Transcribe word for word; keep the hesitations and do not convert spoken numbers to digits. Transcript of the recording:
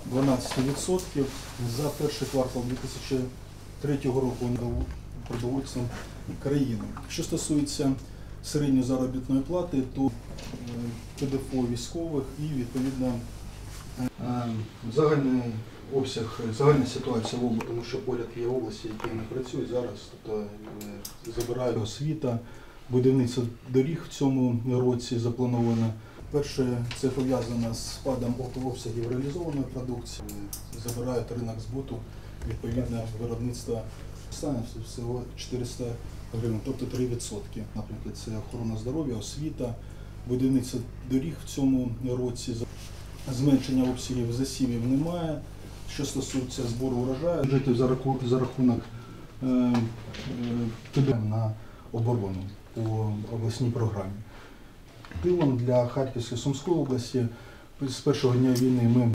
дванадцять відсотків. За перший квартал дві тисячі третього року продовольцям країни. Що стосується середньої заробітної плати, то ПДФО військових і, відповідно, загальний обсяг, загальна ситуація в області, тому що поряд є області, які не працюють зараз, тобто забирає освіта, будівництво доріг в цьому році заплановано. Перше, це пов'язано з спадом обсягів реалізованої продукції, забирають ринок збуту, відповідно, виробництво стане всього чотириста гривень, тобто три відсотки. Наприклад, це охорона здоров'я, освіта, будівництво доріг в цьому році, зменшення обсягів засівів немає. Що стосується збору урожаю, бюджетів за рахунок, за рахунок е, е, на оборону по обласній програмі. Тилом для Харківської, Сумської області з першого дня війни ми